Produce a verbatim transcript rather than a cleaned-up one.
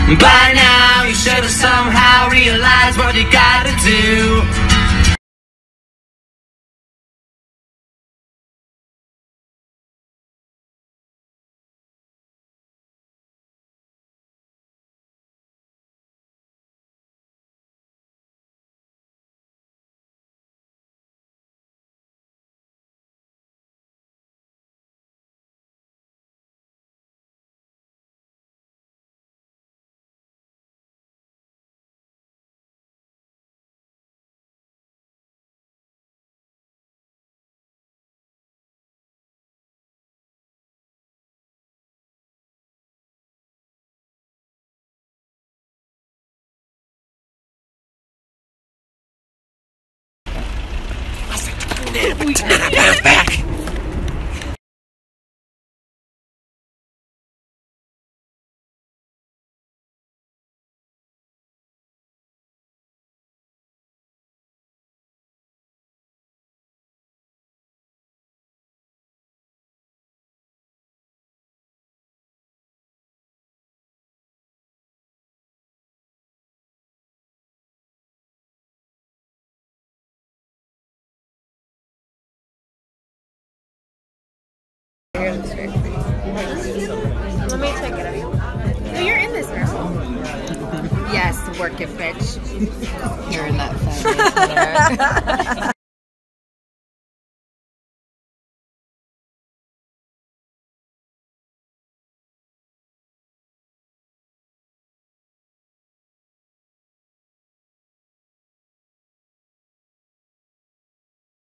By now you should have somehow realized what you gotta do. Back. Let me check it out. No, you're in this now. Yes, work it, bitch. You're in that phone right there.